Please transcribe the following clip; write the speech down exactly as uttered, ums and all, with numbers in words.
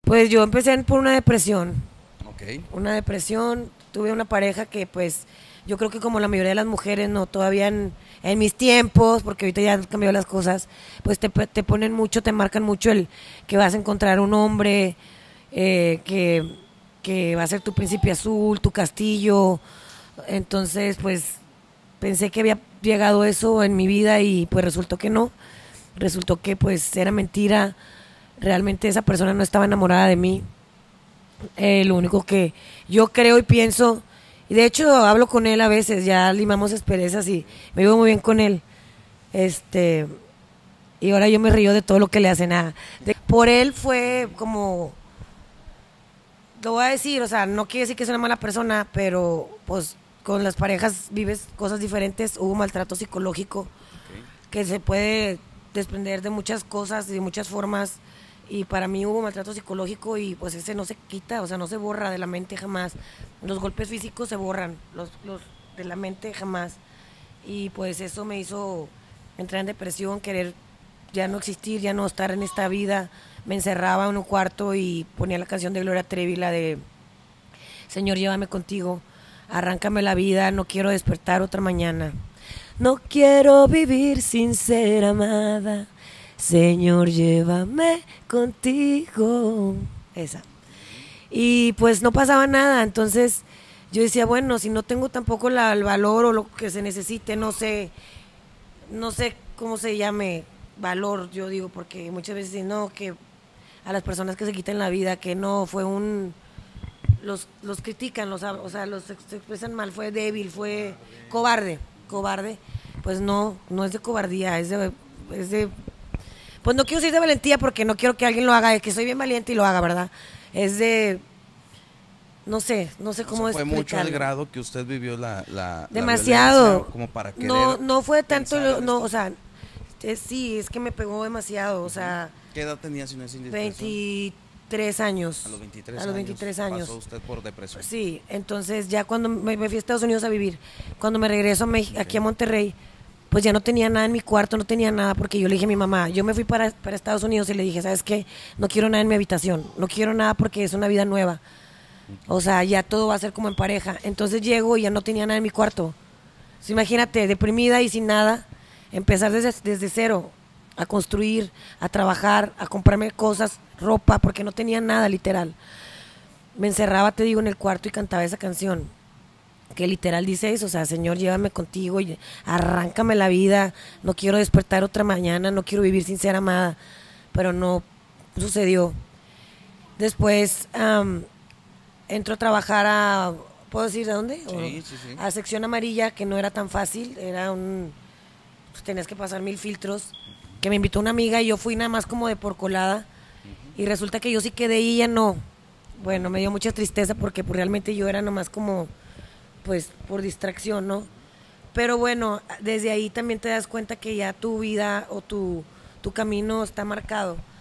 Pues yo empecé por una depresión, Ok. una depresión, tuve una pareja que pues yo creo que como la mayoría de las mujeres, no, todavía en, en mis tiempos, porque ahorita ya han cambiado las cosas, pues te, te ponen mucho, te marcan mucho el que vas a encontrar un hombre eh, que, que va a ser tu príncipe azul, tu castillo. Entonces pues pensé que había llegado eso en mi vida y pues resultó que no, resultó que pues era mentira, realmente esa persona no estaba enamorada de mí. Eh, lo único que yo creo y pienso, y de hecho hablo con él a veces, ya limamos asperezas y me vivo muy bien con él. Este, y ahora yo me río de todo lo que le hacen a. De, por él fue como, lo voy a decir, o sea, no quiere decir que es una mala persona, pero pues con las parejas vives cosas diferentes, hubo maltrato psicológico Ok. que se puede desprender de muchas cosas y de muchas formas. Y para mí hubo maltrato psicológico y pues ese no se quita, o sea, no se borra de la mente jamás. Los golpes físicos se borran, los, los de la mente jamás. Y pues eso me hizo entrar en depresión, querer ya no existir, ya no estar en esta vida. Me encerraba en un cuarto y ponía la canción de Gloria Trevi, la de Señor, llévame contigo, arráncame la vida, no quiero despertar otra mañana. No quiero vivir sin ser amada. Señor, llévame contigo. Esa. Y pues no pasaba nada. Entonces yo decía, bueno, si no tengo tampoco la, el valor o lo que se necesite, no sé, no sé cómo se llame valor, yo digo, porque muchas veces dicen, no, que a las personas que se quitan la vida, que no, fue un, los, los critican, los, o sea, los ex- se expresan mal, fue débil, fue cobarde, cobarde. Pues no, no es de cobardía, es de, es de, pues no quiero decir de valentía porque no quiero que alguien lo haga, que soy bien valiente y lo haga, ¿verdad? Es de, no sé, no sé O sea, cómo fue mucho al explicarlo. grado que usted vivió la, la, la violencia Demasiado. como para No, querer no fue tanto, pensar lo- en no, esto. o sea, es- sí, es que me pegó demasiado, o sea, ¿Qué edad tenía si no es indiscreción? veintitrés años. A los veintitrés A los años veintitrés pasó años. usted por depresión. Sí, entonces ya cuando me, me fui a Estados Unidos a vivir, cuando me regreso a México, aquí a Monterrey, pues ya no tenía nada en mi cuarto, no tenía nada, porque yo le dije a mi mamá, yo me fui para, para Estados Unidos y le dije, ¿sabes qué? No quiero nada en mi habitación, no quiero nada porque es una vida nueva. O sea, ya todo va a ser como en pareja. Entonces llego y ya no tenía nada en mi cuarto. Entonces, imagínate, deprimida y sin nada, empezar desde, desde cero, a construir, a trabajar, a comprarme cosas, ropa, porque no tenía nada, literal. Me encerraba, te digo, en el cuarto y cantaba esa canción, que literal dice eso, o sea, Señor, llévame contigo, y arráncame la vida, no quiero despertar otra mañana, no quiero vivir sin ser amada, pero no sucedió. Después am, entro a trabajar a, ¿puedo decir de dónde? ¿O no? Sí, sí, sí. A sección amarilla, que no era tan fácil, era un, pues, tenías que pasar mil filtros, que me invitó una amiga y yo fui nada más como de por colada, y resulta que yo sí quedé y ella no. Bueno, me dio mucha tristeza porque pues, realmente yo era nomás como, pues, por distracción, ¿no? Pero bueno, desde ahí también te das cuenta que ya tu vida o tu, tu camino está marcado.